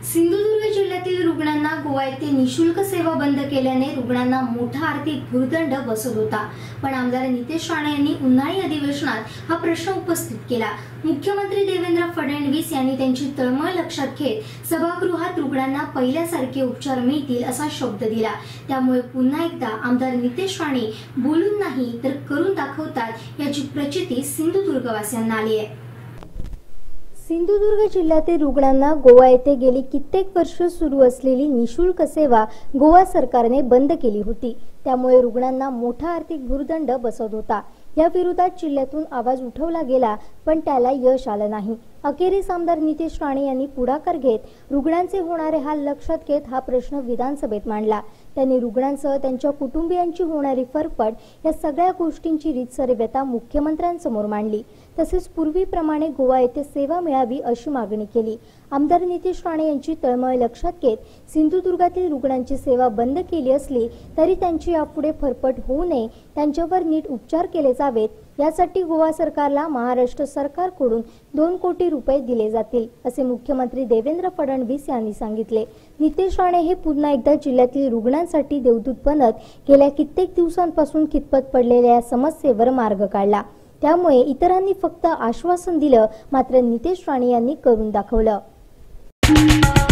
सिंधुदुर्ग जिल्ह्यातील रुग्णांना गोवा येथे निशुल्क सेवा बंद केल्याने रुग्णांना मोठा आर्थिक भुर्दंड बसत होता। पण आमदार नितेश राणे यांनी उन्हाळी अधिवेशनात हा प्रश्न उपस्थित केला। मुख्यमंत्री देवेंद्र फडणवीस यांनी त्यांची तळमळ लक्षात घेत सभागृहात रुग्णांना पहिल्यासारखे उपचार मिळतील असा शब्द दिला। त्यामुळे पुन्हा एकदा आमदार नितेश राणे बोलून नाही तर करून दाखवतात याची प्रचिती सिंधुदुर्गवासियांना आली आहे। सिंधुदुर्ग जिल्ह्यातील रुग्णांना गोवा येथे गेली कित्येक वर्ष सुरू असलेली निशुल्क सेवा गोवा सरकारने बंद केली होती। त्यामुळे रुग्णांना मोठा आर्थिक भुर्दंड बसत होता। या विरोधात जिल्ह्यातून आवाज उठवला गेला पण त्याला यश आलं नाही। अखेरीस आमदार नितेश राणे यांनी पुढाकार घेत रुग्णांचे होणारे हाल लक्षात घेत हा प्रश्न विधानसभेत मांडला। त्यांनी रुग्णांसह त्यांच्या कुटुंबियांची होणारी फरफट या सगळ्या गोष्टींची रीतसर व्यथा मुख्यमंत्र्यांसमोर मांडली। तसेच पूर्वीप्रमाणे गोवा येथे सेवा मिळावी अशी मागणी केली। आमदार नितेश राणे यांची तळमळ लक्षात घेत सिंधुदुर्गातील रुग्णांची सेवा बंद केली असली तरी त्यांची यापुढे फरफट होऊ नये, त्यांच्यावर नीट उपचार केले जावेत यासाठी गोवा सरकारला महाराष्ट्र सरकारकडून 2 कोटी रुपये दिले जातील असे मुख्यमंत्री देवेंद्र फडणवीस यांनी सांगितले। नितेश राणे हे पुन्हा एकदा जिल्ह्यातील रुग्णांसाठी देवदूत बनत गेल्या कित्येक दिवसांपासून खितपत पडलेल्या या समस्येवर मार्ग काढला। त्यामुळे इतरांनी फक्त आश्वासन दिलं, मात्र नितेश राणे यांनी करून दाखवलं।